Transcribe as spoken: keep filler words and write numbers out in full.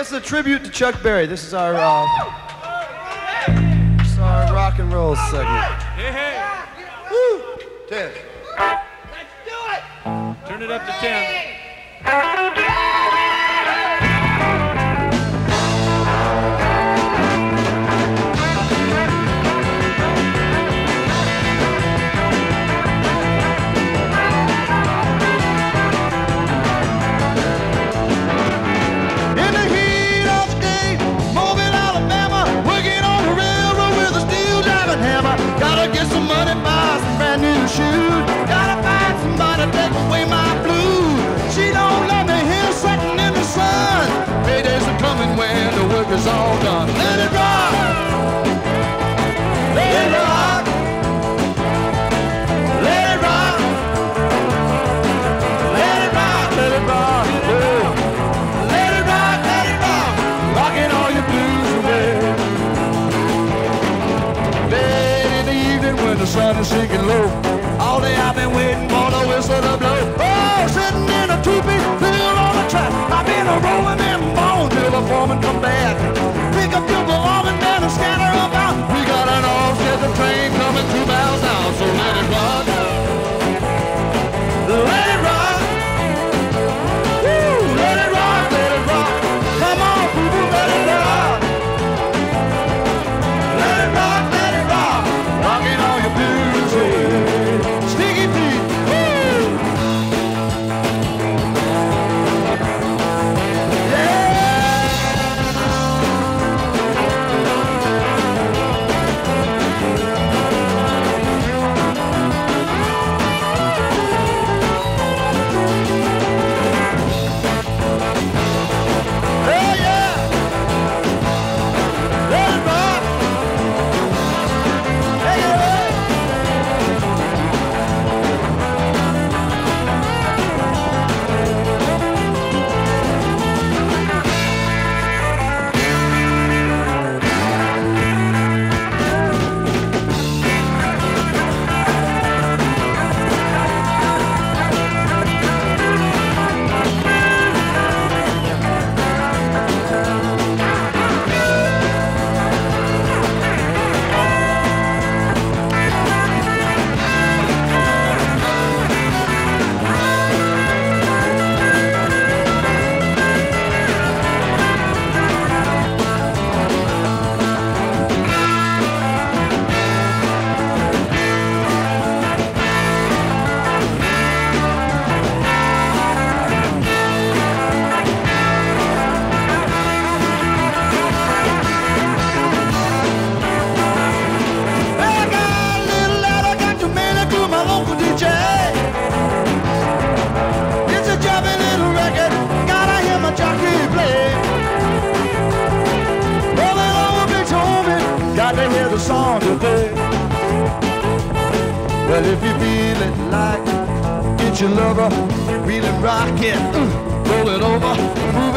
This is a tribute to Chuck Berry. This is our, uh, this is our rock and roll segment. Hey, hey. Woo! Ten. Let's do it! Turn it up to ten. Shoes. Gotta find somebody to take away my blues. She don't let me here sitting in the sun. Paydays are coming when the work is all done. Let it rock. Let it rock. Let it rock. Let it rock. Let it rock. Yeah. Let it rock. Let it rock. Rocking all your blues away. Late in the evening when the sun is sinking low. All day I've been waiting for the whistle to blow. Oh, sitting in a two-piece field on the track. I've been a rolling them bones till the foreman come back. Pick up your belongings and scatter about. We got an all-scheduled train coming two miles down, so let it rock. Let it rock. Woo, let it rock, let it rock. Come on, people, let it rock. Let it rock, let it rock. Rocking all your blues, yeah. Sticky Pete, woo! Well, if you feel it like, get your lover, really rock it, uh, roll it over, move